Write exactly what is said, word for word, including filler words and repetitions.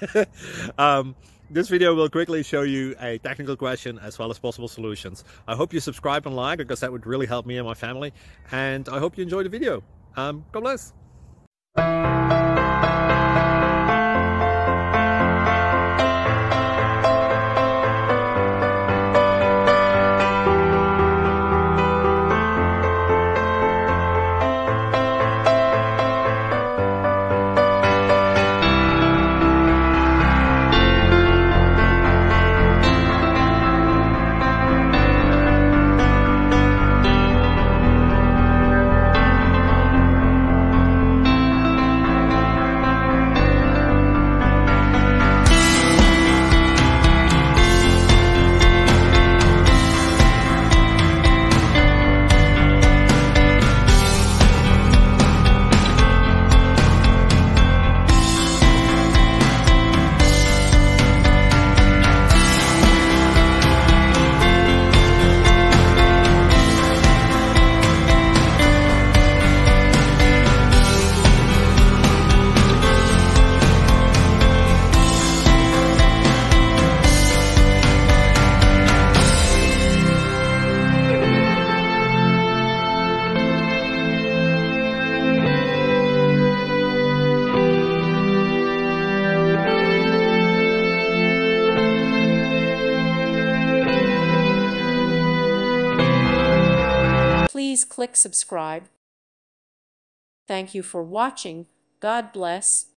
um, this video will quickly show you a technical question as well as possible solutions. I hope you subscribe and like, because that would really help me and my family. And I hope you enjoy the video. Um, God bless. Please click subscribe. Thank you for watching. God bless.